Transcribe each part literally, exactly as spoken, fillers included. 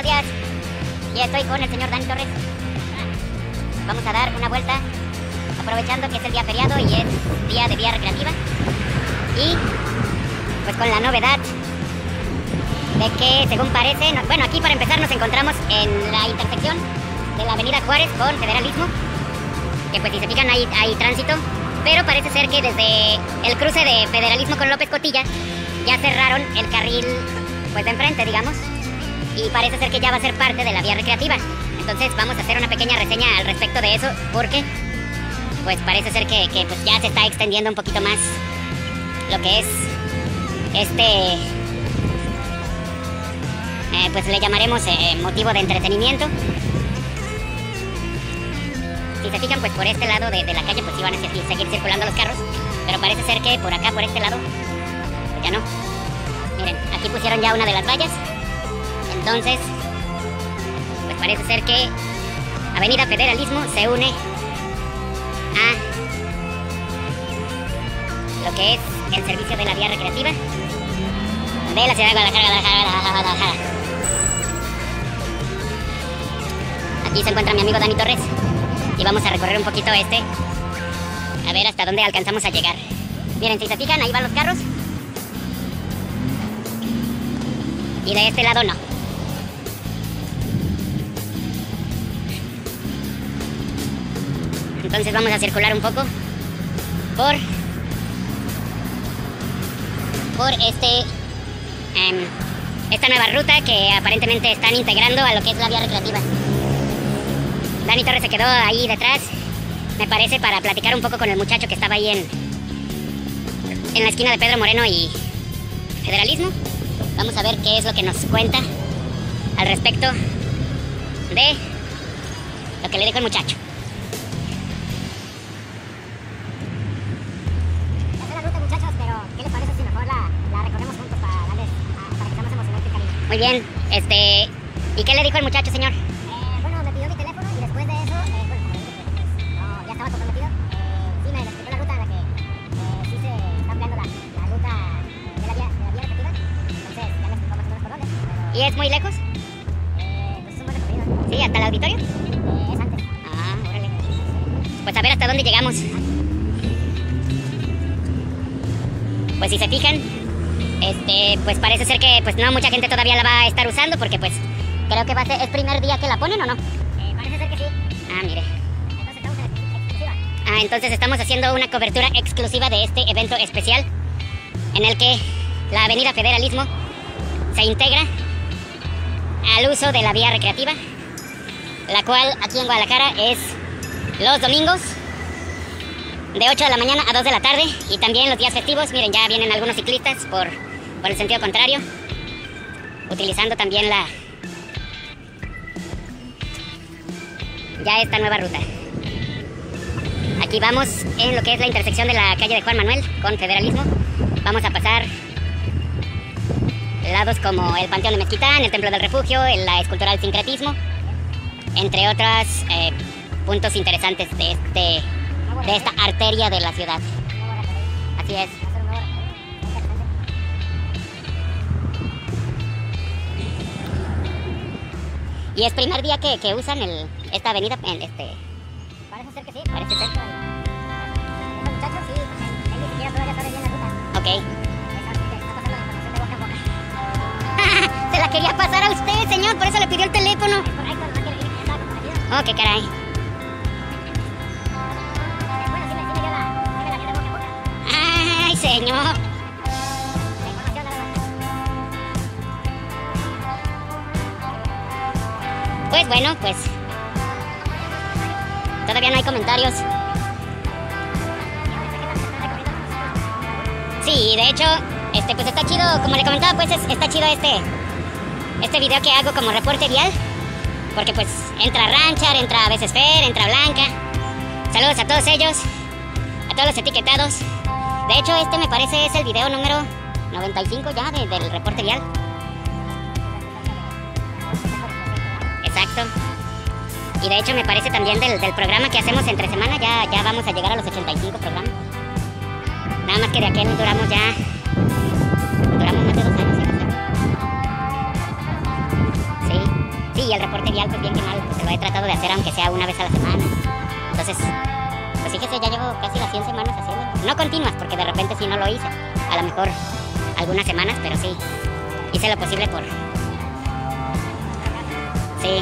días. Y estoy con el señor Dani Torres. Vamos a dar una vuelta, aprovechando que es el día feriado y es día de vía recreativa. Y pues con la novedad de que, según parece, no, bueno, aquí para empezar nos encontramos en la intersección de la avenida Juárez con Federalismo, que pues si se fijan hay, hay tránsito, pero parece ser que desde el cruce de Federalismo con López Cotilla ya cerraron el carril pues de enfrente, digamos, y parece ser que ya va a ser parte de la vía recreativa. Entonces vamos a hacer una pequeña reseña al respecto de eso, porque pues parece ser que, que pues ya se está extendiendo un poquito más lo que es este, eh, pues le llamaremos eh, motivo de entretenimiento. Si se fijan, pues por este lado de, de la calle pues iban a seguir, seguir circulando los carros, pero parece ser que por acá, por este lado, pues ya no. Miren, aquí pusieron ya una de las vallas, entonces pues parece ser que Avenida Federalismo se une a lo que es el servicio de la vía recreativa de la ciudad de Guadalajara, Guadalajara, Guadalajara. Aquí se encuentra mi amigo Dani Torres y vamos a recorrer un poquito este, a ver hasta dónde alcanzamos a llegar. Miren, si se fijan, ahí van los carros y de este lado no. Entonces vamos a circular un poco por por este eh, esta nueva ruta que aparentemente están integrando a lo que es la vía recreativa. Dani Torres se quedó ahí detrás, me parece, para platicar un poco con el muchacho que estaba ahí en en la esquina de Pedro Moreno y Federalismo. Vamos a ver qué es lo que nos cuenta al respecto de lo que le dijo el muchacho. Muy bien, este... ¿y qué le dijo el muchacho, señor? Eh, bueno, me pidió mi teléfono y después de eso, eh, bueno, como dije, pues, no, ya estaba comprometido. Eh, sí, me explicó la ruta en la que eh, sí se está ampliando la, la ruta de la vía, de la vía recreativa. Entonces, ya me explicó más o menos por dónde. Pero, ¿Y es muy lejos? Eh, pues es un buen recorrido. Sí, hasta el auditorio. Eh, es antes. Ah, órale. Pues a ver hasta dónde llegamos. Pues si se fijan, este, pues parece ser que pues no mucha gente todavía la va a estar usando, porque pues creo que va a ser el primer día que la ponen, ¿o no? Eh, parece ser que sí. Ah, mire. Entonces estamos en exclusiva. Ah, entonces estamos haciendo una cobertura exclusiva de este evento especial en el que la Avenida Federalismo se integra al uso de la vía recreativa, la cual aquí en Guadalajara es los domingos de ocho de la mañana a dos de la tarde, y también los días festivos. Miren, ya vienen algunos ciclistas por, por el sentido contrario, utilizando también la ya esta nueva ruta. Aquí vamos en lo que es la intersección de la calle de Juan Manuel con Federalismo. Vamos a pasar lados como el Panteón de Mezquitán, el Templo del Refugio, la escultura del sincretismo, entre otros eh, puntos interesantes de este de esta arteria de la ciudad. Así es. ¿Y es primer día que, que usan el, esta avenida? En este... Parece ser que sí. Parece ser. El muchacho sí, él, él ni siquiera todavía sabe bien la ruta. Ok. Está pasando la información de boca en boca. Se la quería pasar a usted, señor, por eso le pidió el teléfono. Es correcto, nomás que le dije que ya estaba comprometido. Oh, qué caray. Bueno, sí me, sí me dio la, sí me la dio de boca en boca. Ay, señor. La información nada más. Pues bueno, pues todavía no hay comentarios. Sí, de hecho, este, pues está chido, como le comentaba, pues es- está chido este, este video que hago como reporte vial, porque pues entra Ranchar, entra a veces Fer, entra Blanca. Saludos a todos ellos, a todos los etiquetados. De hecho, este me parece es el video número noventa y cinco ya de- del reporte vial. Exacto. Y de hecho me parece también del, del programa que hacemos entre semana, ya, ya vamos a llegar a los ochenta y cinco programas. Nada más que de aquel duramos ya, duramos más de dos años. ¿Sí? Sí. Sí, el reporte vial, pues bien que mal, pues, lo he tratado de hacer aunque sea una vez a la semana. Entonces, pues fíjese, ya llevo casi las cien semanas haciéndolo. No continuas, porque de repente sí no lo hice. A lo mejor algunas semanas, pero sí, hice lo posible por... Sí.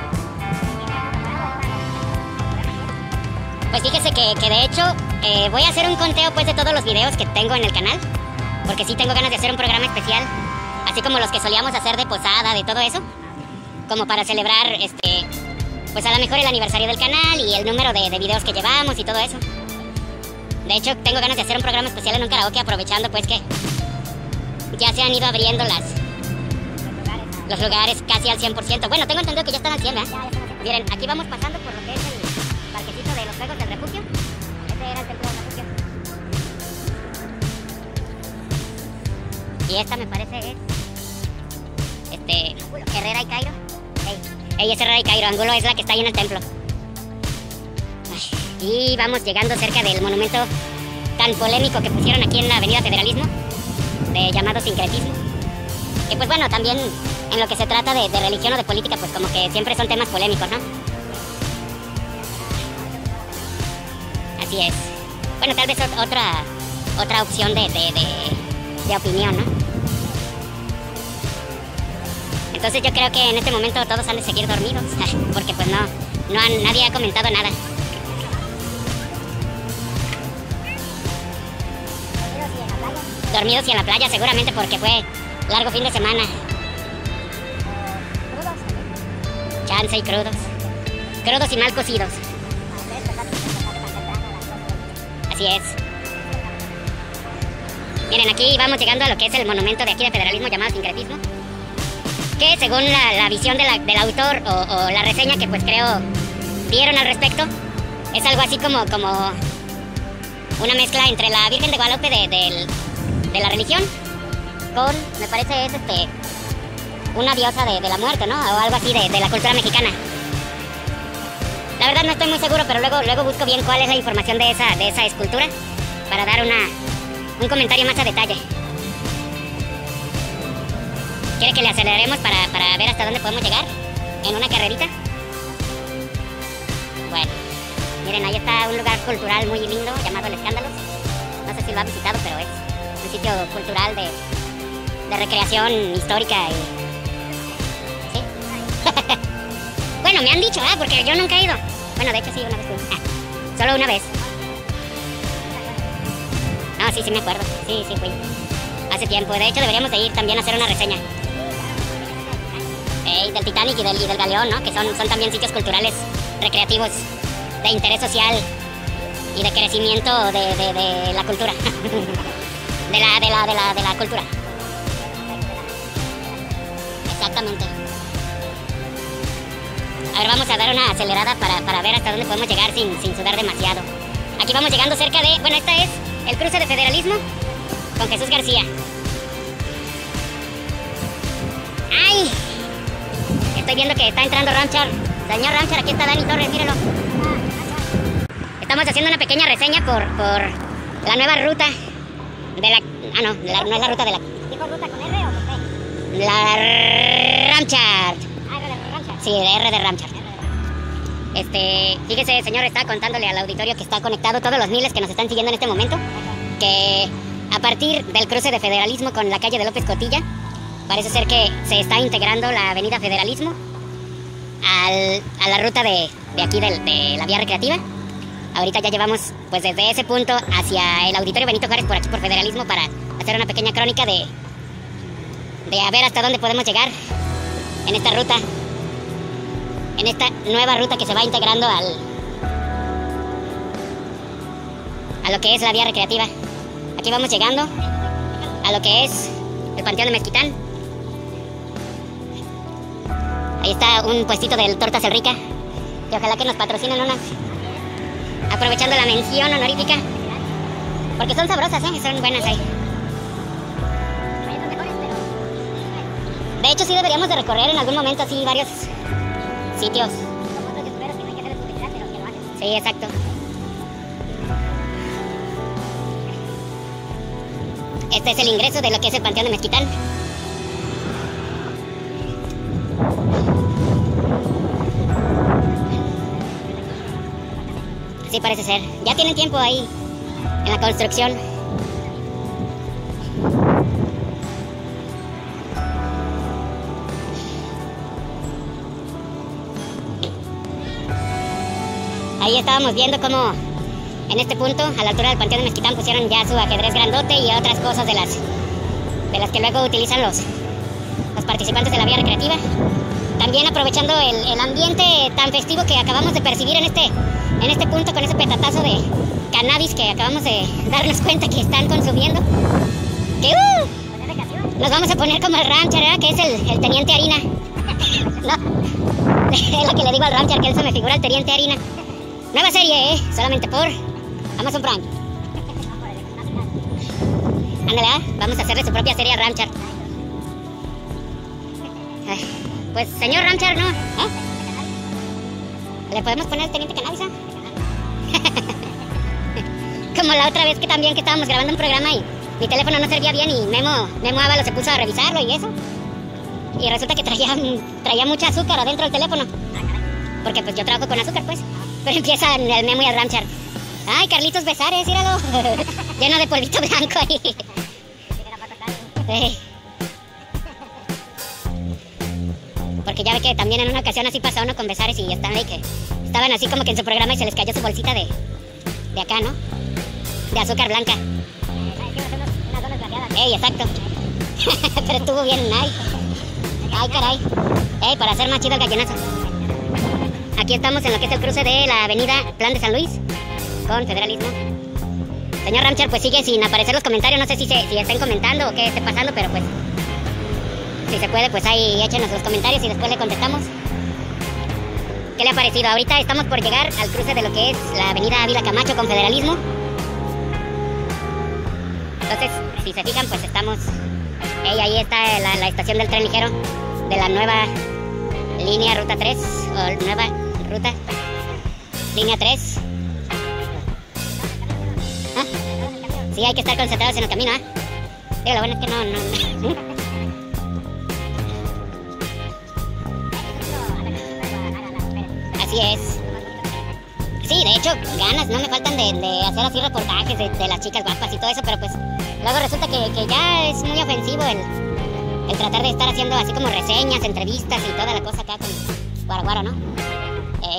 Pues fíjese que, que de hecho eh, voy a hacer un conteo pues de todos los videos que tengo en el canal, porque sí tengo ganas de hacer un programa especial, así como los que solíamos hacer de posada, de todo eso, como para celebrar este, pues a lo mejor el aniversario del canal y el número de, de videos que llevamos y todo eso. De hecho tengo ganas de hacer un programa especial en un karaoke, aprovechando pues que ya se han ido abriendo las los lugares casi al cien por ciento. Bueno, tengo entendido que ya están al cien, ¿eh? Miren, aquí vamos pasando por lo que es el parquecito de los juegos del refugio. Este era el templo del refugio. Y esta me parece es este Herrera y Cairo. Ey, ey, es Herrera y Cairo. Angulo es la que está ahí en el templo. Ay, y vamos llegando cerca del monumento tan polémico que pusieron aquí en la Avenida Federalismo, de llamado sincretismo. Y pues bueno, también en lo que se trata de, de religión o de política, pues como que siempre son temas polémicos, ¿no? Así es. Bueno, tal vez otra otra opción de, de, de, de opinión, ¿no? Entonces yo creo que en este momento todos han de seguir dormidos, porque pues no, no han, nadie ha comentado nada. Dormidos y en la playa, seguramente porque fue largo fin de semana. Chance y crudos. Crudos y mal cocidos. Así es. Miren, aquí vamos llegando a lo que es el monumento de aquí de Federalismo llamado sincretismo, que según la, la visión de la, del autor o, o la reseña que pues creo dieron al respecto, es algo así como, como una mezcla entre la Virgen de Guadalupe de, de, de la religión con, me parece es este una diosa de, de la muerte, ¿no? O algo así de, de la cultura mexicana. La verdad no estoy muy seguro, pero luego, luego busco bien cuál es la información de esa, de esa escultura para dar una, un comentario más a detalle. ¿Quiere que le aceleremos para, para ver hasta dónde podemos llegar en una carrerita? Bueno, miren, ahí está un lugar cultural muy lindo llamado El Escándalos. No sé si lo ha visitado, pero es un sitio cultural de, de recreación histórica y... ¿Sí? Bueno, me han dicho, ¿ah? Porque yo nunca he ido. Bueno, de hecho sí, una vez fui. Ah, solo una vez. No, sí, sí me acuerdo. Sí, sí fui. Hace tiempo. De hecho, deberíamos de ir también a hacer una reseña. Eh, del Titanic y del, y del Galeón, ¿no? Que son, son también sitios culturales, recreativos, de interés social y de crecimiento de, de, de la cultura. de, la, de, la, de, la, de la cultura. Exactamente. A ver, vamos a dar una acelerada para, para ver hasta dónde podemos llegar sin, sin sudar demasiado. Aquí vamos llegando cerca de... Bueno, esta es el cruce de Federalismo con Jesús García. ¡Ay! Estoy viendo que está entrando Ramchar. Señor Ramchar, aquí está Dani Torres, mírelo. Estamos haciendo una pequeña reseña por, por la nueva ruta de la... Ah, no, la, no es la ruta de la... ¿Dijo ruta con R o con T? La Ramchar. Ah, R de Ramchar. Sí, de R de Ramchar. Este, fíjese, señor, está contándole al auditorio que está conectado, todos los miles que nos están siguiendo en este momento, que a partir del cruce de Federalismo con la calle de López Cotilla, parece ser que se está integrando la avenida Federalismo al, a la ruta de, de aquí de, de la vía recreativa. Ahorita ya llevamos pues desde ese punto hacia el auditorio Benito Juárez por aquí por Federalismo para hacer una pequeña crónica de, de a ver hasta dónde podemos llegar en esta ruta, en esta nueva ruta que se va integrando al a lo que es la vía recreativa. Aquí vamos llegando a lo que es el Panteón de Mezquitán. Ahí está un puestito del Tortas El Rica, y ojalá que nos patrocinen unas, aprovechando la mención honorífica, porque son sabrosas, ¿eh? Son buenas ahí. De hecho sí deberíamos de recorrer en algún momento así varios sitios. Sí, exacto. Este es el ingreso de lo que es el Panteón de Mezquitán. Sí, parece ser. Ya tienen tiempo ahí en la construcción. Ahí estábamos viendo cómo en este punto, a la altura del Panteón de Mezquitán, pusieron ya su ajedrez grandote y otras cosas de las de las que luego utilizan los, los participantes de la vía recreativa. También aprovechando el, el ambiente tan festivo que acabamos de percibir en este, en este punto con ese petatazo de cannabis que acabamos de darnos cuenta que están consumiendo. Que uh, nos vamos a poner como el Rancher, ¿verdad? Que es el, el Teniente Harina. No, es lo que le digo al Rancher, que él se me figura el Teniente Harina. Nueva serie, ¿eh? Solamente por Amazon Prime. Ándale, ¿eh? Vamos a hacerle su propia serie a Rancher. Ay, pues, señor Rancher, ¿no? ¿Eh? ¿Le podemos poner el Teniente Cannabis? Como la otra vez que también que estábamos grabando un programa y mi teléfono no servía bien y Memo, Memo Ávalo se puso a revisarlo y eso. Y resulta que traía, traía mucha azúcar adentro del teléfono. Porque pues yo trabajo con azúcar, pues. Pero empiezan el Memo y el Rancher. Ay, Carlitos Besares, míralo. Lleno de polvito blanco ahí. Sí. Porque ya ve que también en una ocasión así pasó uno con Besares y Stanley, que estaban así como que en su programa y se les cayó su bolsita de, de acá, ¿no? De azúcar blanca. Ey, exacto. Pero estuvo bien, ay. Ay, caray. Ey, para hacer más chido el gallinazo. Aquí estamos en lo que es el cruce de la avenida Plan de San Luis con Federalismo. Señor Rancher, pues sigue sin aparecer los comentarios. No sé si, se, si estén comentando o qué esté pasando, pero pues si se puede, pues ahí échenos los comentarios y después le contestamos. ¿Qué le ha parecido? Ahorita estamos por llegar al cruce de lo que es la avenida Ávila Camacho con Federalismo. Entonces, si se fijan, pues estamos... Hey, ahí está la, la estación del tren ligero de la nueva línea Ruta tres, o nueva ruta línea tres. ¿Ah? Sí, hay que estar concentrados en el camino, ¿ah? ¿eh? Digo, lo bueno es que no... no... Así es. Sí, de hecho, ganas no me faltan de, de hacer así reportajes de, de las chicas guapas y todo eso, pero pues luego resulta que, que ya es muy ofensivo el, el tratar de estar haciendo así como reseñas, entrevistas y toda la cosa acá con Guaraguaro, ¿no? Eh.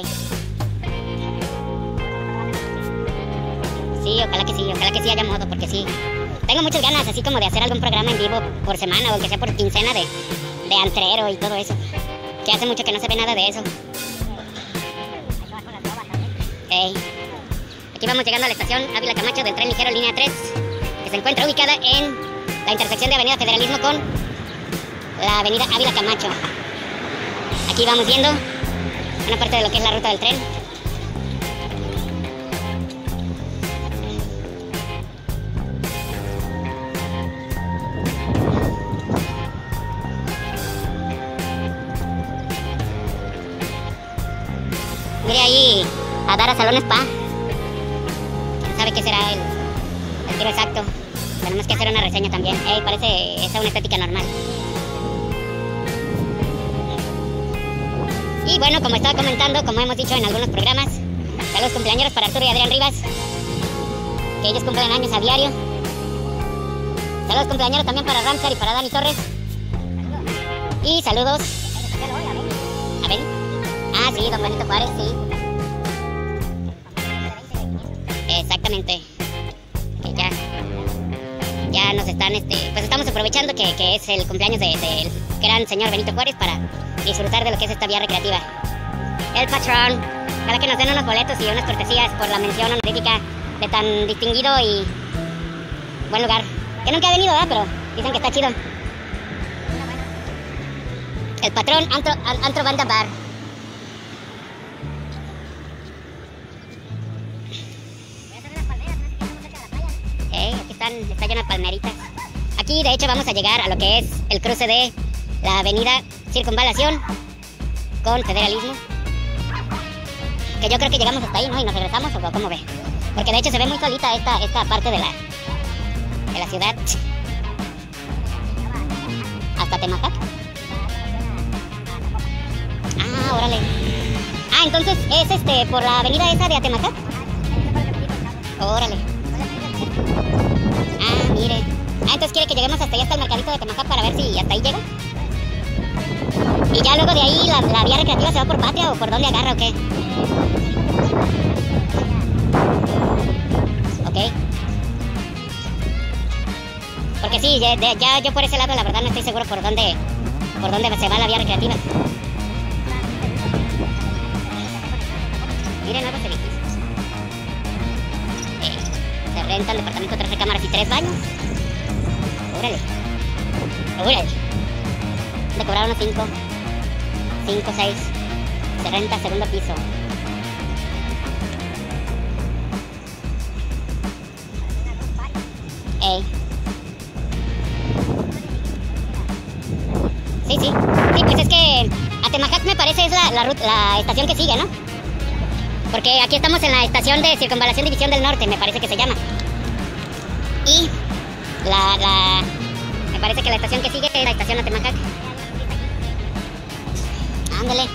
Sí, ojalá que sí, ojalá que sí haya modo, porque sí. Tengo muchas ganas así como de hacer algún programa en vivo por semana o que sea por quincena de, de antrero y todo eso. Que hace mucho que no se ve nada de eso. Hey. Aquí vamos llegando a la estación Ávila Camacho del tren ligero línea tres, que se encuentra ubicada en la intersección de Avenida Federalismo con la Avenida Ávila Camacho. Aquí vamos viendo una parte de lo que es la ruta del tren. Mire ahí a dar a Salón Spa. ¿Quién sabe qué será el, el tiro exacto? Tenemos que hacer una reseña también. Ey, parece esa una estética normal. Y bueno, como estaba comentando, como hemos dicho en algunos programas, saludos cumpleañeros para Arturo y Adrián Rivas, que ellos cumplen años a diario. Saludos cumpleañeros también para Ramsar y para Dani Torres. Y saludos a Ben. Ah, sí, don Benito Juárez, sí. Exactamente. Que ya, ya nos están, este, pues estamos aprovechando que, que es el cumpleaños del de, de gran señor Benito Juárez para disfrutar de lo que es esta vía recreativa. El patrón. Ojalá que nos den unos boletos y unas cortesías por la mención honorífica de tan distinguido y buen lugar. Que nunca ha venido, ¿verdad? Pero dicen que está chido. El patrón Antro, Antro Banda Bar. Está lleno de palmeritas. Aquí de hecho vamos a llegar a lo que es el cruce de la avenida Circunvalación con Federalismo, que yo creo que llegamos hasta ahí, ¿no? Y nos regresamos, o cómo ve, porque de hecho se ve muy solita esta, esta parte de la de la ciudad. Hasta Temajac. Ah, órale. Ah, entonces es este por la avenida esa de Atemajac. Órale. Ah, mire. Ah, entonces quiere que lleguemos hasta allá, hasta el mercadito de Temajá para ver si hasta ahí llega. Y ya luego de ahí la, la vía recreativa se va por Patria o por dónde agarra o qué. Ok. Porque sí, ya, ya yo por ese lado la verdad no estoy seguro por dónde, por dónde se va la vía recreativa. Miren, nuevos edificios. Eh, se rentan departamento, tres recámaras y tres baños. Órale. Órale. De cobrar unos cinco. cinco, seis. Se renta segundo piso. Ey. Sí, sí. Sí, pues es que Atemajac me parece es la, la, ruta, la estación que sigue, ¿no? Porque aquí estamos en la estación de Circunvalación División del Norte, me parece que se llama. Y la, la... me parece que la estación que sigue es la estación Atemajac. Ándale.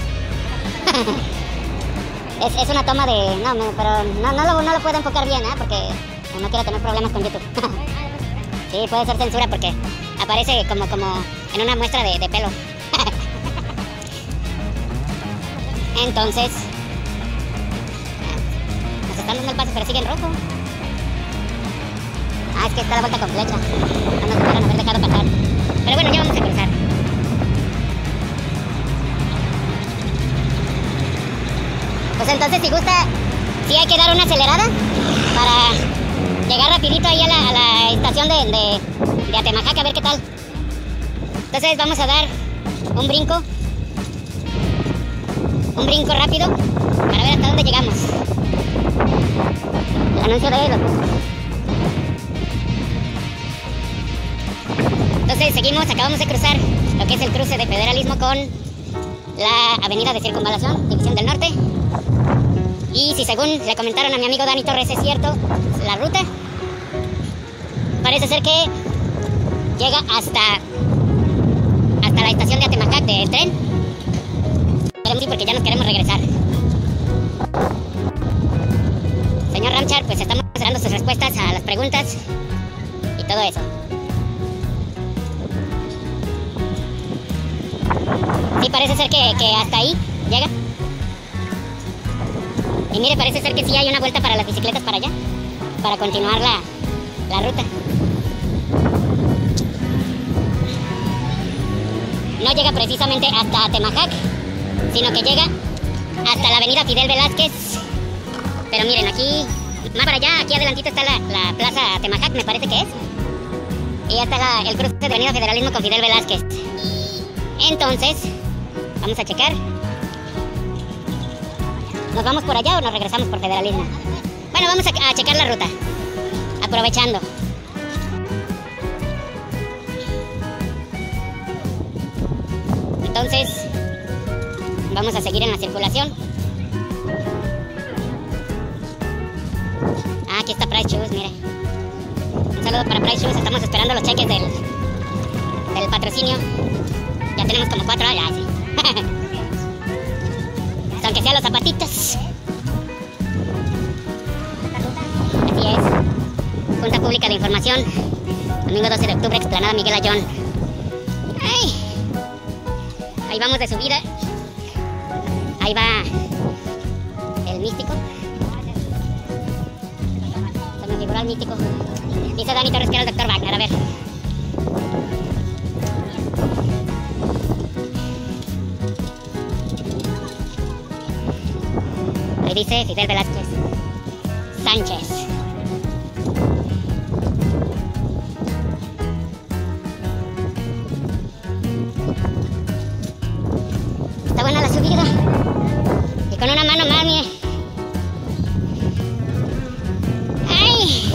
es, es una toma de... No, me, pero no, no, lo, no lo puedo enfocar bien, ¿eh? Porque no quiero tener problemas con YouTube. Sí, puede ser censura porque aparece como, como en una muestra de, de pelo. Entonces... nos están dando el paso, pero sigue en rojo. Ah, es que está la vuelta con flecha. No nos pudieron haber dejado pasar. Pero bueno, ya vamos a cruzar. Pues entonces, si gusta, sí hay que dar una acelerada para llegar rapidito ahí a la, a la estación de, de, de Atemajac, a ver qué tal. Entonces vamos a dar un brinco. Un brinco rápido para ver hasta dónde llegamos. El anuncio de los... Entonces seguimos, acabamos de cruzar lo que es el cruce de Federalismo con la avenida de Circunvalación, División del Norte. Y si según le comentaron a mi amigo Dani Torres es cierto, la ruta parece ser que llega hasta hasta la estación de Atemajac del tren. Pero sí, porque ya nos queremos regresar. Señor Ramchar, pues estamos esperando sus respuestas a las preguntas y todo eso. Sí, parece ser que, que hasta ahí llega. Y mire, parece ser que sí hay una vuelta para las bicicletas para allá, para continuar la, la ruta. No llega precisamente hasta Atemajac, sino que llega hasta la avenida Fidel Velázquez. Pero miren, aquí, más para allá, aquí adelantito está la, la plaza Atemajac, me parece que es. Y ya está la, el cruce de avenida Federalismo con Fidel Velázquez. Entonces, vamos a checar. ¿Nos vamos por allá o nos regresamos por Federalismo? Bueno, vamos a, a checar la ruta, aprovechando. Entonces, vamos a seguir en la circulación. Ah, aquí está Price Shoes, mire. Un saludo para Price Shoes, estamos esperando los cheques del, del patrocinio. Ya tenemos como cuatro años, sí. Aunque sean los zapatitos. Así es. Junta Pública de Información. Domingo doce de octubre, explanada Miguel Ayllón. ¡Ay! Ahí vamos de subida. Ahí va el místico. Se me figuró el místico. Dice Dani Torres que era el doctor Wagner. A ver. Ahí dice Fidel Velázquez Sánchez. Está buena la subida. Y con una mano más, mire. ¡Ay!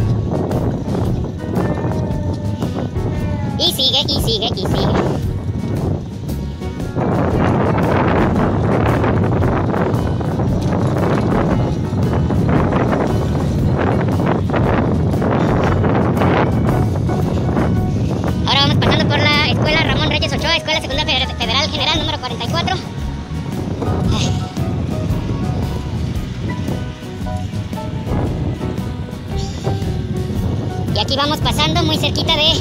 Y sigue, y sigue, y sigue. Escuela Secundaria Federal General número cuarenta y cuatro. aquí vamos pasando muy cerquita de...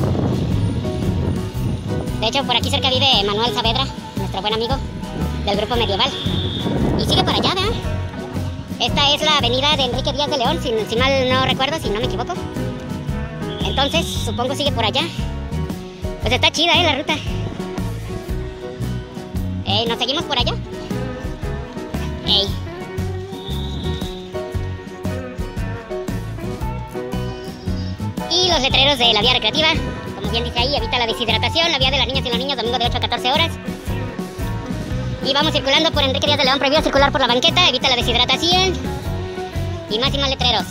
De hecho, por aquí cerca vive Manuel Saavedra, nuestro buen amigo del grupo medieval. Y sigue para allá, ¿verdad? Esta es la avenida de Enrique Díaz de León, si, si mal no recuerdo, si no me equivoco. Entonces, supongo sigue por allá. Pues está chida, ¿eh? La ruta. Ey, ¿nos seguimos por allá? Ey. Y los letreros de la vía recreativa, como bien dice ahí, evita la deshidratación, la vía de las niñas y los niños, domingo de ocho a catorce horas. Y vamos circulando por Enrique Díaz de León, prohibido circular por la banqueta, evita la deshidratación. Y más y más letreros.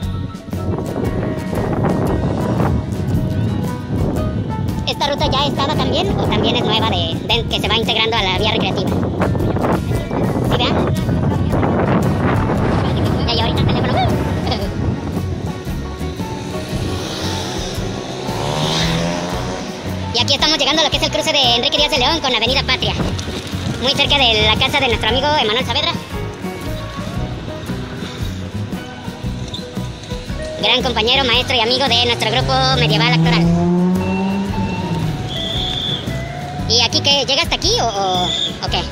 ¿Esta ruta ya estaba también o también es nueva de, de que se va integrando a la vía recreativa? ¿Sí, vean? Ya, y ahorita el teléfono. Y aquí estamos llegando a lo que es el cruce de Enrique Díaz de León con Avenida Patria. Muy cerca de la casa de nuestro amigo Emanuel Saavedra. Gran compañero, maestro y amigo de nuestro grupo medieval actoral. ¿Y aquí qué? ¿Llega hasta aquí o, o, o qué?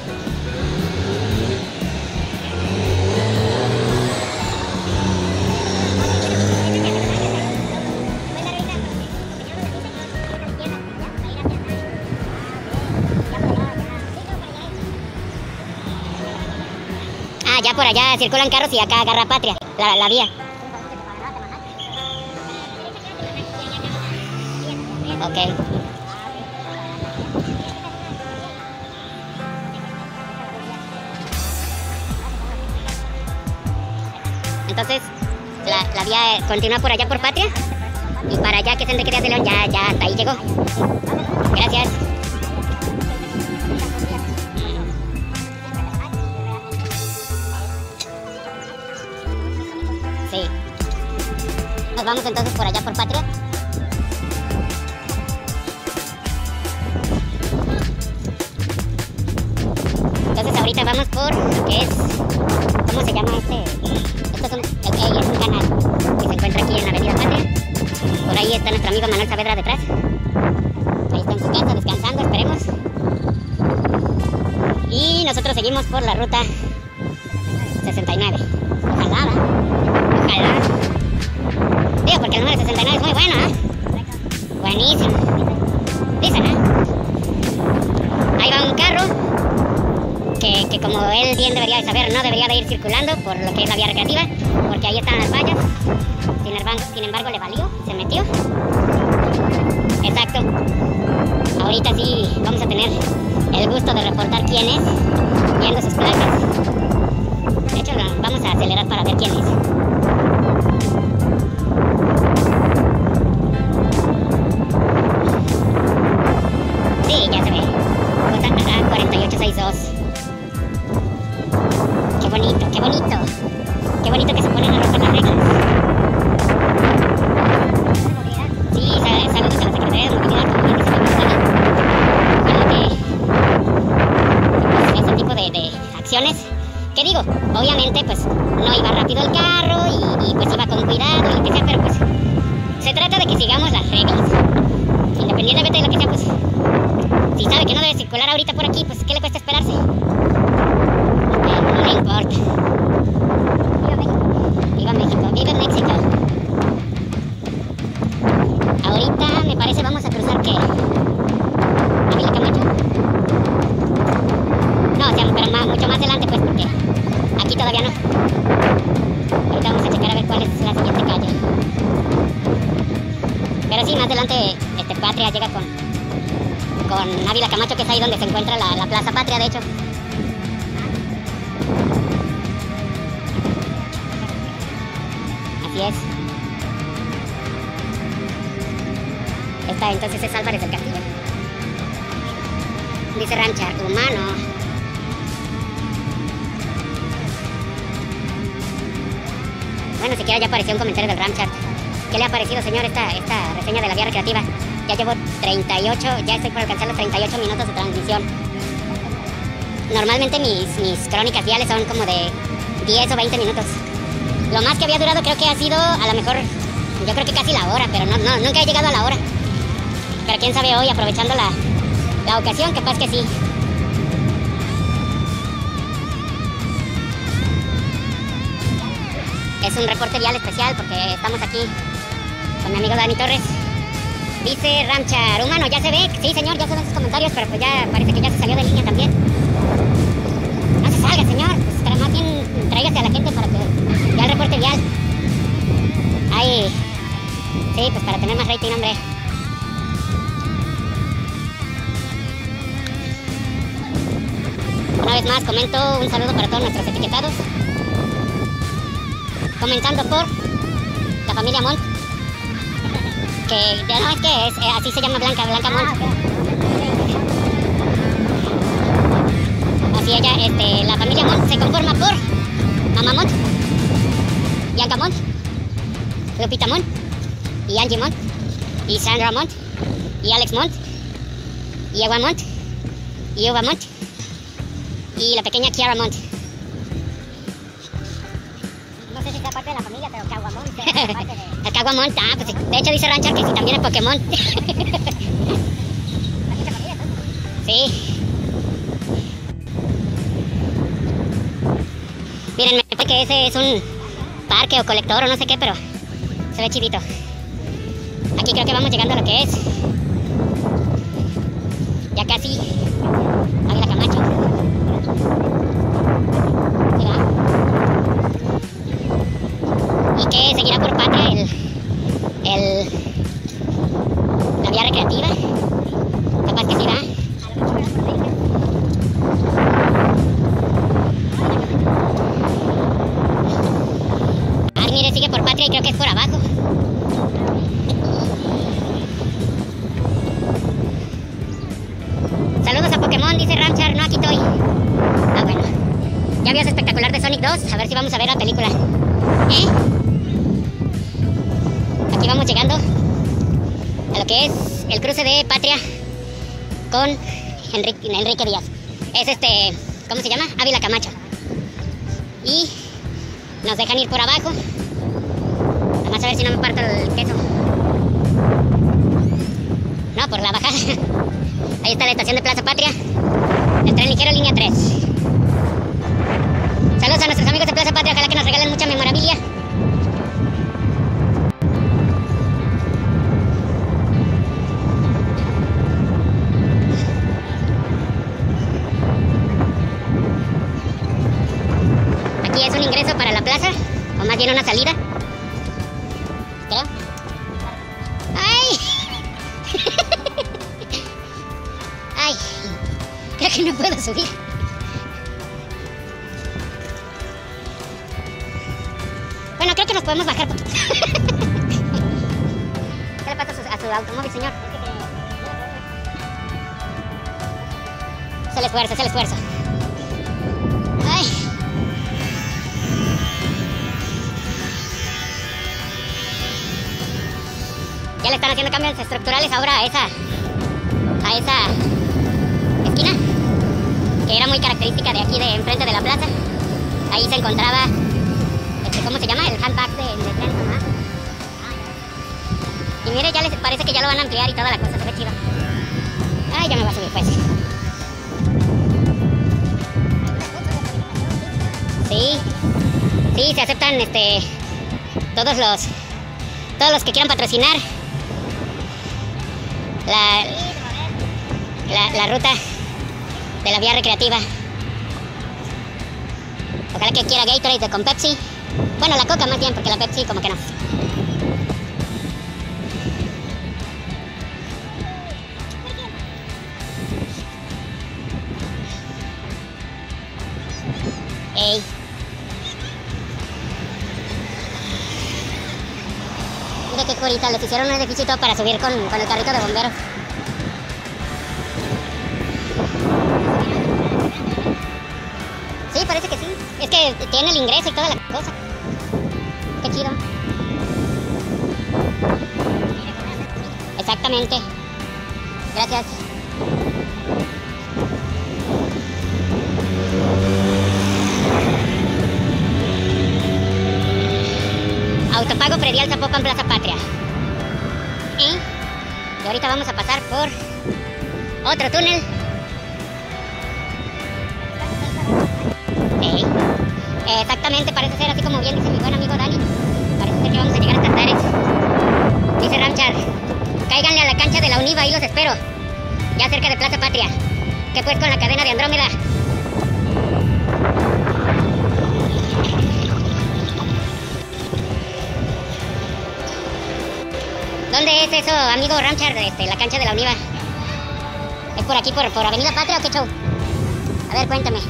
Ah, ya por allá circulan carros y acá agarra Patria, la, la vía. Ok. Entonces, la, la vía continúa por allá por Patria y para allá que es Enrique Díaz de León, ya, ya hasta ahí llegó. Gracias. Sí. Nos vamos entonces por allá por Patria. Entonces ahorita vamos por lo que es... ¿Cómo se llama este? Esto es un, el, es un canal que se encuentra aquí en la Avenida Patria. Por ahí está nuestro amigo Manuel Saavedra detrás. Ahí está en su casa descansando, esperemos. Y nosotros seguimos por la ruta sesenta y nueve. Ojalá, ¿verdad? Ojalá. Digo, porque el número sesenta y nueve es muy bueno, ¿eh? Buenísimo. Dicen, ¿eh? Ahí va un carro. Que, que como él bien debería de saber, no debería de ir circulando por lo que es la vía recreativa, porque ahí están las vallas. Sin embargo, sin embargo le valió, se metió. Exacto. Ahorita sí vamos a tener el gusto de reportar quién es, viendo sus placas. De hecho, vamos a acelerar para ver quién es. Sí, ya se ve. J A cuatro ocho seis dos. Qué bonito, qué bonito. Qué bonito que se ponen a romper las reglas. Sí, saludos a la Secretaría de Movilidad, como bien dice mi persona. Ojalá que pues, ese tipo de, de acciones, que digo, obviamente pues no iba rápido el carro y, y pues iba con cuidado y lo que sea, pero pues se trata de que sigamos las reglas. Independientemente de lo que sea, pues si sabe que no debe circular ahorita por aquí, pues ¿qué le cuesta esperarse? No le importa. Viva México. Viva México. Viva México. Ahorita me parece vamos a cruzar ¿qué? ¿Ávila Camacho? No, o sea, pero más, mucho más adelante pues porque aquí todavía no. Ahorita vamos a checar a ver cuál es la siguiente calle. Pero sí, más adelante este, Patria llega con, con Ávila Camacho, que es ahí donde se encuentra la, la Plaza Patria, de hecho. Así es. Esta entonces es Álvarez del Castillo. Dice Ranchar, humano. Bueno, siquiera ya apareció un comentario del Ranchar. ¿Qué le ha parecido, señor, esta, esta reseña de la vía recreativa? Ya llevo treinta y ocho, ya estoy por alcanzar los treinta y ocho minutos de transmisión. Normalmente mis, mis crónicas viales son como de diez o veinte minutos. Lo más que había durado creo que ha sido a lo mejor Yo creo que casi la hora, pero no, no, nunca he llegado a la hora. Pero quién sabe hoy, aprovechando la, la ocasión, capaz que sí. Es un reporte vial especial porque estamos aquí con mi amigo Dani Torres. Dice Ramchar, humano, ¿ya se ve? Sí, señor, ya se ven sus comentarios, pero pues ya parece que ya se salió de línea también. No se salga, señor. Pues pero más bien tráigase a la gente para que vea el reporte vial. Ay, sí, pues para tener más rating, hombre. Una vez más comento un saludo para todos nuestros etiquetados. Comenzando por la familia Montt. Que ya no es que es, eh, así se llama Blanca, Blanca Montt. Así ella, este, la familia Montt se conforma por Mamá Montt, Bianca Montt, Lupita Montt, y Angie Montt, y Sandra Montt, y Alex Montt, y Ewa Montt, y Uva Montt, y la pequeña Kiara Montt. No sé si sea parte de la familia, pero Caguamón es parte de... El Caguamón, ah, pues de hecho dice Rancher que sí, también es Pokémon. Sí. Miren, me parece que ese es un parque o colector o no sé qué, pero se ve chidito. Aquí creo que vamos llegando a lo que es ya casi Ávila Camacho. ¿Será? Y que seguirá por Patria el, el la vía recreativa. Capaz que sí va. Ah, mire, sigue por Patria y creo que es por abajo. Saludos a Pokémon, dice Ramchar. No, aquí estoy. Ah, bueno. Ya vio ese espectacular de Sonic dos. A ver si vamos a ver la película. ¿Eh? Aquí vamos llegando a lo que es el cruce de Patria con Enrique, Enrique Díaz. Es este, ¿cómo se llama? Ávila Camacho. Y nos dejan ir por abajo. Vamos a ver si no me parto el queso. No, por la bajada. Ahí está la estación de Plaza Patria. El tren ligero línea tres. Saludos a nuestros amigos de Plaza Patria. Ojalá que nos regalen mucha memorabilia. Aquí es un ingreso para la plaza, o más bien una salida. Creo. ¡Ay! ¡Ay! Creo que no puedo subir. Bueno, creo que nos podemos bajar poquito. ¿Qué le pasa a su, a su automóvil, señor? Es el esfuerzo, es el esfuerzo. ¡Ay! Ya le están haciendo cambios estructurales ahora a esa a esa esquina que era muy característica de aquí de enfrente de la plaza. Ahí se encontraba este, ¿cómo se llama? El handbag de, de tren, ¿no? Y mire, ya les parece que ya lo van a ampliar y toda la cosa, se ve chido. Ay, ya me voy a subir pues. Sí, sí, se aceptan este todos los todos los que quieran patrocinar La, la, la ruta de la vía recreativa. Ojalá que quiera Gatorade con Pepsi. Bueno, la Coca más bien, porque la Pepsi como que no. Ey. Mira qué curita, les hicieron un edificio para subir con, con el carrito de bomberos. Sí, parece que sí. Es que tiene el ingreso y toda la cosa. Qué chido. Exactamente. Gracias. Ouch. autopago predial Zapopan Plaza Patria. ¿Eh? Y ahorita vamos a pasar por otro túnel. ¿Eh? Exactamente, parece ser así como bien dice mi buen amigo Dani. Parece ser que vamos a llegar hasta Andares. Dice Ramchar, cáiganle a la cancha de la Univa, ahí los espero. Ya cerca de Plaza Patria. Que pues con la cadena de Andrómeda. ¿Dónde es eso, amigo Ramchar? Este, la cancha de la Univa. ¿Es por aquí, por, por Avenida Patria o qué show? A ver, cuéntame.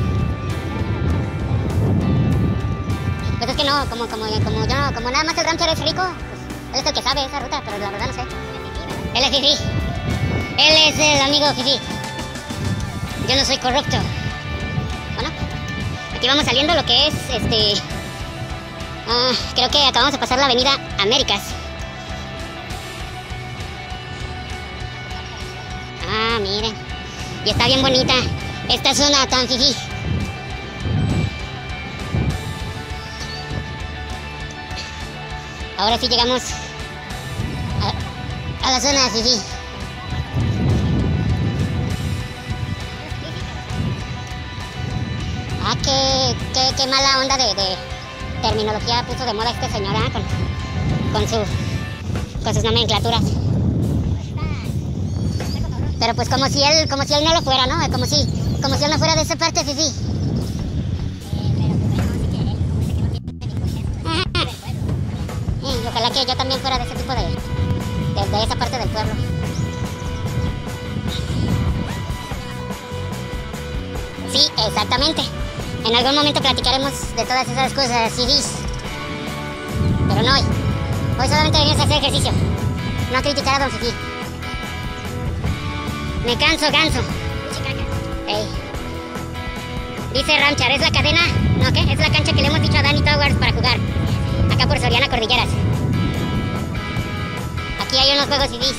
Pues es que no, como, como, como yo no, como nada más el Ramchar es rico, pues él es el que sabe esa ruta, pero la verdad no sé. Él es Fifi. Él es el amigo Fifi. Yo no soy corrupto. Bueno, aquí vamos saliendo lo que es, este... Uh, creo que acabamos de pasar la Avenida Américas. Ah, miren. Y está bien bonita esta zona tan Fifi. Ahora sí llegamos a, a la zona de Fifi. Ah, qué, qué, qué mala onda de, de terminología puso de moda este señor, ¿eh? con, con, su, con sus nomenclaturas. Pero pues como si él, como si él no lo fuera, ¿no? Como si, como si él no fuera de esa parte, Fifi. Y ojalá que yo también fuera de ese tipo de, de, de esa parte del pueblo. Sí, exactamente. En algún momento platicaremos de todas esas cosas, Fifis. Pero no hoy. Hoy solamente venimos a hacer ejercicio. No a criticar a don Fifi. Me canso, ganso. Hey. Dice Ramchar, ¿es la cadena? ¿No qué? Es la cancha que le hemos dicho a Danny Towers para jugar. Acá por Soriana Cordilleras. Aquí hay unos juegos C Ds.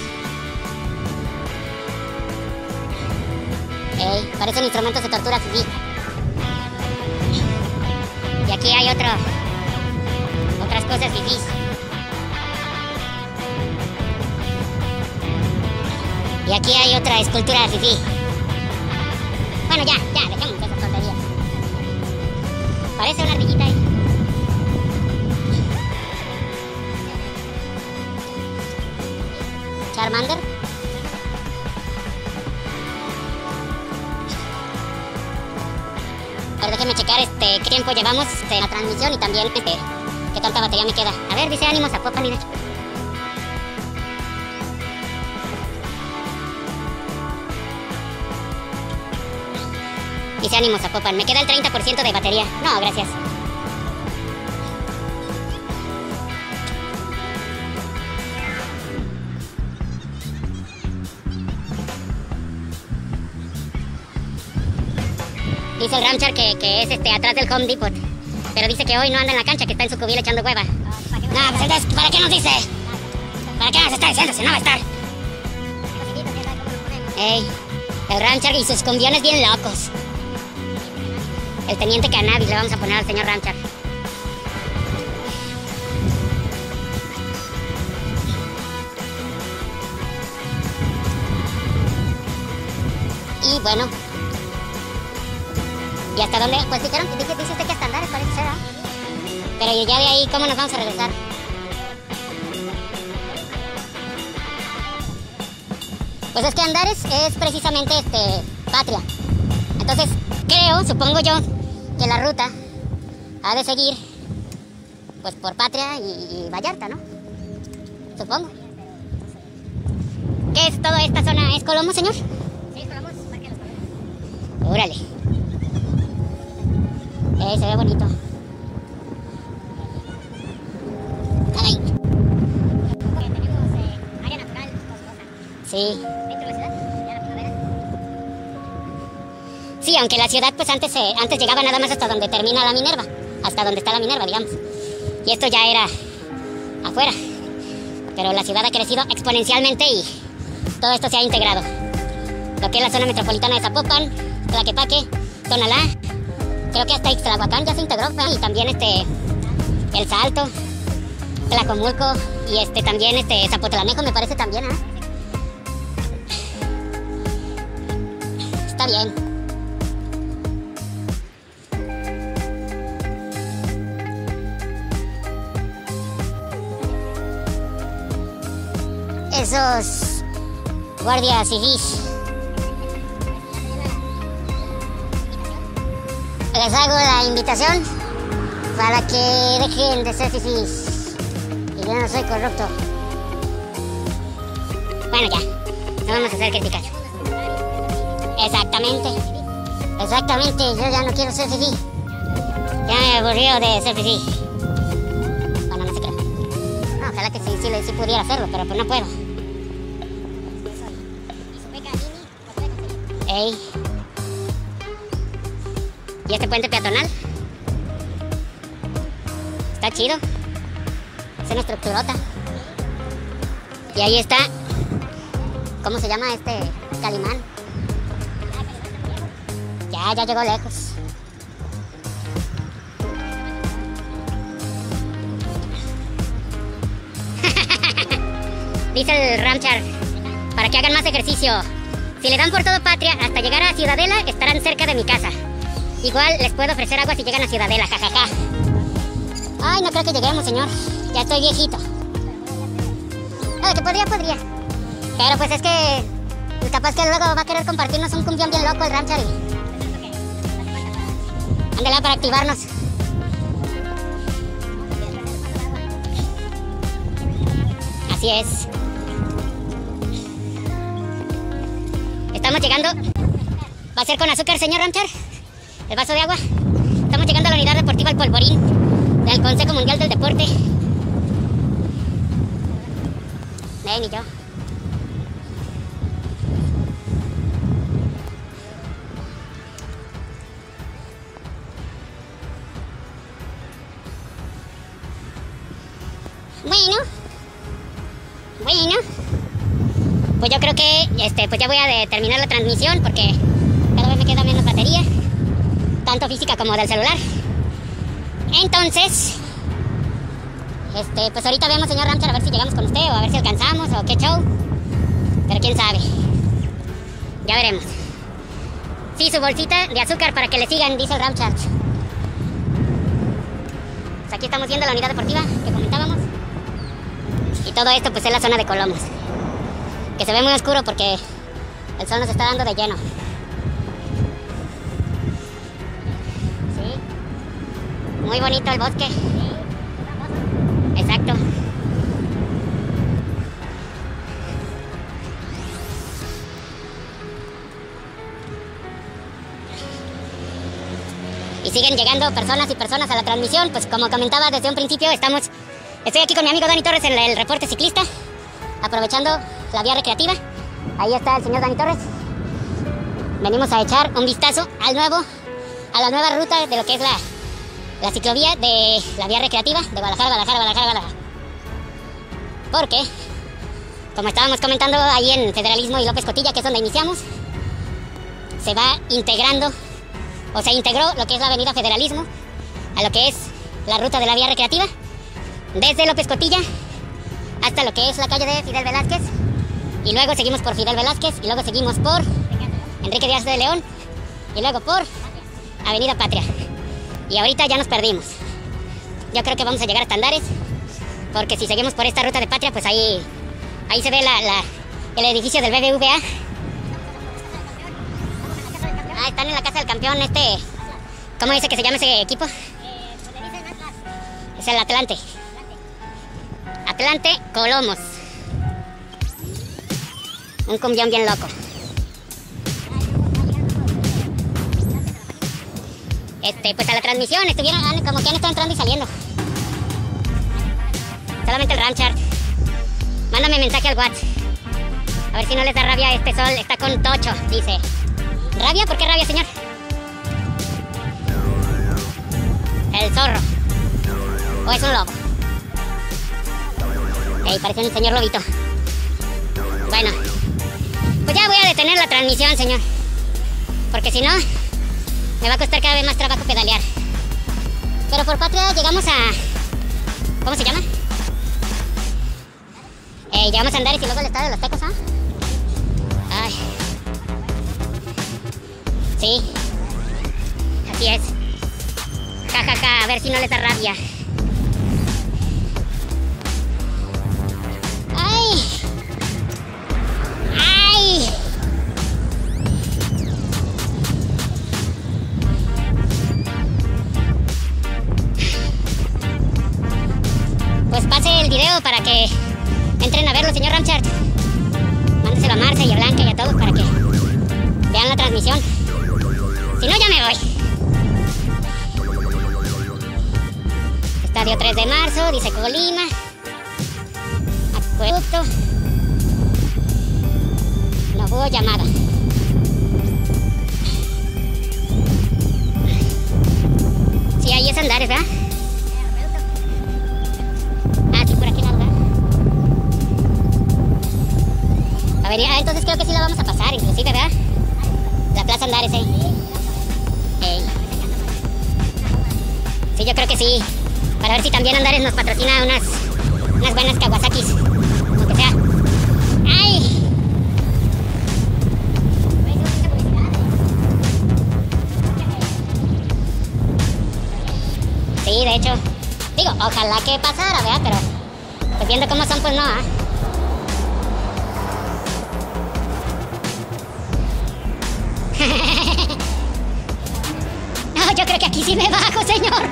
Ey, parecen instrumentos de tortura C D. Y aquí hay otro, otras cosas C Ds. Y aquí hay otra escultura C D. Bueno, ya, ya, dejemos esa tontería. Parece una ardillita ahí. Charmander. A ver, déjenme checar este, qué tiempo llevamos este, en la transmisión y también este, qué tanta batería me queda. A ver, dice ánimo Zapopan, mira. Dice ánimo Zapopan, me queda el treinta por ciento de batería. No, gracias. Dice el Ramchar que, que es este atrás del Home Depot. Pero dice que hoy no anda en la cancha, que está en su cubil echando hueva. No, pues entonces, ¿para qué nos dice? ¿Para qué nos está diciendo si no va a estar? Ey, el Ramchar y sus cumbiones bien locos. El teniente Cannabis le vamos a poner al señor Ramchar. Y bueno. ¿Y hasta dónde? Pues dijeron, dice, dice usted que hasta Andares parece ser, ¿eh? Pero ya de ahí, ¿cómo nos vamos a regresar? Pues es que Andares es precisamente este, Patria. Entonces, creo, supongo yo, que la ruta ha de seguir, pues por Patria y, y Vallarta, ¿no? Supongo. ¿Qué es toda esta zona? ¿Es Colomos, señor? Sí, Colomos, Parque de los Colomos. Órale. Eh, se ve bonito. ¡Ay! Tenemos eh, área natural costosa. Sí. Dentro de la ciudad, ya la primavera. Sí, aunque la ciudad pues antes, eh, antes llegaba nada más hasta donde termina la Minerva. Hasta donde está la Minerva, digamos. Y esto ya era afuera. Pero la ciudad ha crecido exponencialmente y todo esto se ha integrado. Lo que es la zona metropolitana de Zapopan, Tlaquepaque, Tonalá. Creo que hasta Ixtlahuacán ya se integró, ¿eh? Y también este, El Salto. Tlacomulco y este también este Zapotlanejo me parece también, ¿eh? Está bien. Esos guardias civiles. Les hago la invitación para que dejen de ser fifís. Y yo no soy corrupto. Bueno, ya. No vamos a hacer críticas. Exactamente. Exactamente. Yo ya no quiero ser fifí. Ya me aburrió de ser fifí. Bueno, no se crea. No, ojalá que sí, sí, sí pudiera hacerlo, pero pues no puedo. Ey. ¿Y este puente peatonal? Está chido. Es una estructurota. Y ahí está. ¿Cómo se llama este Calimán? Ya, ya llegó lejos. Dice el Ramchar, para que hagan más ejercicio. Si le dan por todo Patria, hasta llegar a Ciudadela, estarán cerca de mi casa. Igual les puedo ofrecer agua si llegan a Ciudadela, jajaja. Ay, no creo que lleguemos, señor. Ya estoy viejito. Ah, que podría, podría. Pero pues es que pues capaz que luego va a querer compartirnos un cumbión bien loco el Ramchar. Ándale para activarnos. Así es. Estamos llegando. ¿Va a ser con azúcar, señor Ramchar? El vaso de agua. Estamos llegando a la unidad deportiva El Polvorín del Consejo Mundial del Deporte. Ven y yo. Bueno. Bueno. Pues yo creo que este, pues ya voy a de terminar la transmisión porque cada vez me queda menos batería, tanto física como del celular. Entonces, este, pues ahorita vemos, señor Ramchar, a ver si llegamos con usted o a ver si alcanzamos o qué show. Pero quién sabe. Ya veremos. Sí, su bolsita de azúcar para que le sigan, dice el Ramchar. Pues aquí estamos viendo la unidad deportiva que comentábamos. Y todo esto pues es la zona de Colomos, que se ve muy oscuro porque el sol nos está dando de lleno. Sí. Muy bonito el bosque. Exacto. Y siguen llegando personas y personas a la transmisión. Pues como comentaba desde un principio, estamos... Estoy aquí con mi amigo Dani Torres en el reporte ciclista, aprovechando la vía recreativa. Ahí está el señor Dani Torres. Venimos a echar un vistazo al nuevo, a la nueva ruta de lo que es la, la ciclovía de la vía recreativa de Guadalajara, Guadalajara, Guadalajara, Guadalajara. Porque, como estábamos comentando ahí en Federalismo y López Cotilla, que es donde iniciamos, se va integrando, o se integró lo que es la avenida Federalismo a lo que es la ruta de la vía recreativa, desde López Cotilla hasta lo que es la calle de Fidel Velázquez, y luego seguimos por Fidel Velázquez, y luego seguimos por Enrique Díaz de León, y luego por Avenida Patria. Y ahorita ya nos perdimos. Yo creo que vamos a llegar hasta Andares, porque si seguimos por esta ruta de Patria, pues ahí, ahí se ve la, la, el edificio del B B V A. Ah, están en la casa del campeón, este... ¿Cómo dice que se llama ese equipo? Es el Atlante. Atlante Colomos. Un cumbión bien loco. Este, pues a la transmisión estuvieron como que han estado entrando y saliendo. Solamente el Ramchar. Mándame mensaje al WhatsApp. A ver si no les da rabia este sol. Está con tocho, dice. ¿Rabia? ¿Por qué rabia, señor? El zorro. ¿O es un lobo? Ey, parece un señor lobito. Bueno, pues ya voy a detener la transmisión, señor, porque si no, me va a costar cada vez más trabajo pedalear. Pero por Patria llegamos a... ¿Cómo se llama? Eh, llegamos a Andares y luego el estadio de los Tecos, ¿ah? Ay. Sí. Así es. Ja, ja, ja, a ver si no les da rabia. ¡Ay! ¡Ay! Pues pase el video para que entren a verlo, señor Ramchart. Mándeselo a Marce y a Blanca y a todos para que vean la transmisión. Si no, ya me voy. Estadio tres de marzo, dice Colima. Acueducto. No hubo llamada. Sí, ahí es Andares, ¿verdad? Ah, sí, por aquí lado, ¿verdad? A ver, ah, entonces creo que sí la vamos a pasar, inclusive, ¿verdad? La Plaza Andares, ¿eh? Ey. Sí, yo creo que sí. Para ver si también Andares nos patrocina unas, unas buenas Kawasakis. Aunque sea. ¡Ay! Sí, de hecho. Digo, ojalá que pasara, ¿verdad? Pero pues viendo cómo son, pues no, ¿ah? No, yo creo que aquí sí me bajo, señor.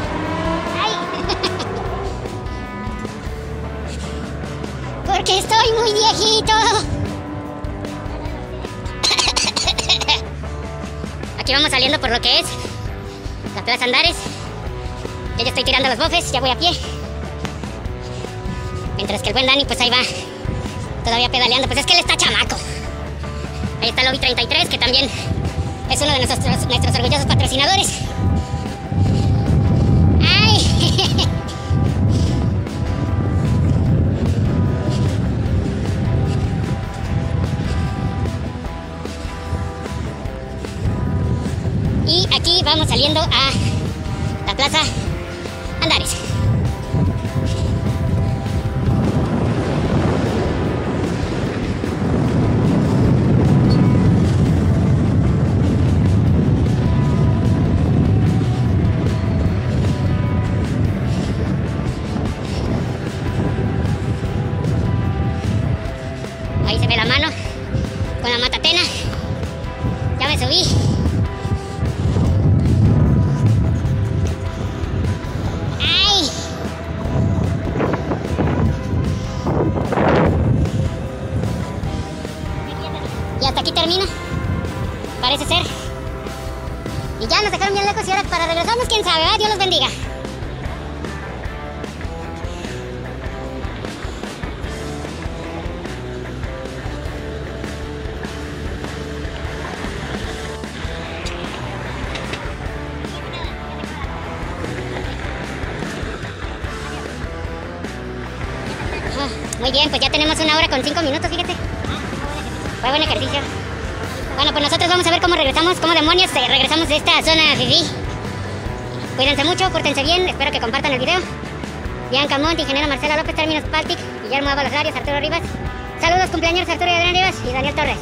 Porque estoy muy viejito. Aquí vamos saliendo por lo que es la Plaza Andares. Yo ya estoy tirando los bofes, ya voy a pie. Mientras que el buen Dani pues ahí va todavía pedaleando. Pues es que él está chamaco. Ahí está Lobby treinta y tres, que también es uno de nuestros, nuestros orgullosos patrocinadores. ¡Ay! Y aquí vamos saliendo a la Plaza Andares. Ahí se ve la mano con la matatena. Ya me subí. Y hasta aquí termina, parece ser. Y ya nos dejaron bien lejos y ahora para regresarnos, quién sabe, ¿eh? Dios los bendiga. Ah, muy bien, pues ya tenemos una hora con cinco minutos, fíjate. Fue buen ejercicio. Bueno, pues nosotros vamos a ver cómo regresamos, cómo demonios eh, regresamos de esta zona fifí. Cuídense mucho, pórtense bien, espero que compartan el video. Bianca Montt, Ingeniero Marcela López, Términos Paltic, Guillermo Ábalos Arias, Arturo Rivas. Saludos cumpleaños Arturo y Adrián Rivas y Daniel Torres.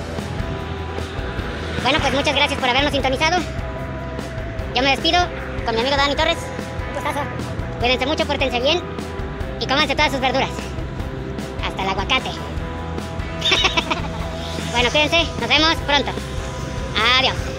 Bueno, pues muchas gracias por habernos sintonizado. Yo me despido con mi amigo Dani Torres. Un gustazo. Cuídense mucho, pórtense bien y cómanse todas sus verduras. Hasta el aguacate. Bueno, cuídense, nos vemos pronto. Adiós.